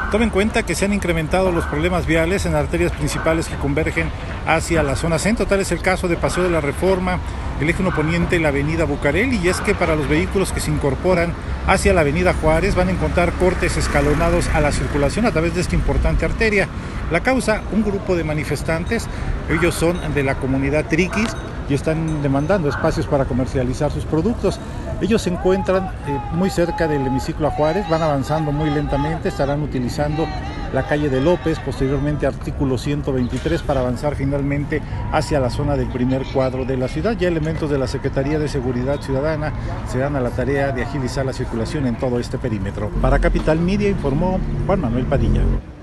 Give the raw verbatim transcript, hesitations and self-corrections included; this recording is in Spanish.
Tome en cuenta que se han incrementado los problemas viales en arterias principales que convergen hacia la zona centro. Tal es el caso de Paseo de la Reforma, el eje uno poniente, la avenida Bucareli, y es que para los vehículos que se incorporan hacia la avenida Juárez van a encontrar cortes escalonados a la circulación a través de esta importante arteria. La causa, un grupo de manifestantes, ellos son de la comunidad Triquis y están demandando espacios para comercializar sus productos. Ellos se encuentran eh, muy cerca del hemiciclo a Juárez, van avanzando muy lentamente, estarán utilizando la calle de López, posteriormente artículo ciento veintitrés, para avanzar finalmente hacia la zona del primer cuadro de la ciudad. Ya elementos de la Secretaría de Seguridad Ciudadana se dan a la tarea de agilizar la circulación en todo este perímetro. Para Capital Media informó Juan Manuel Padilla.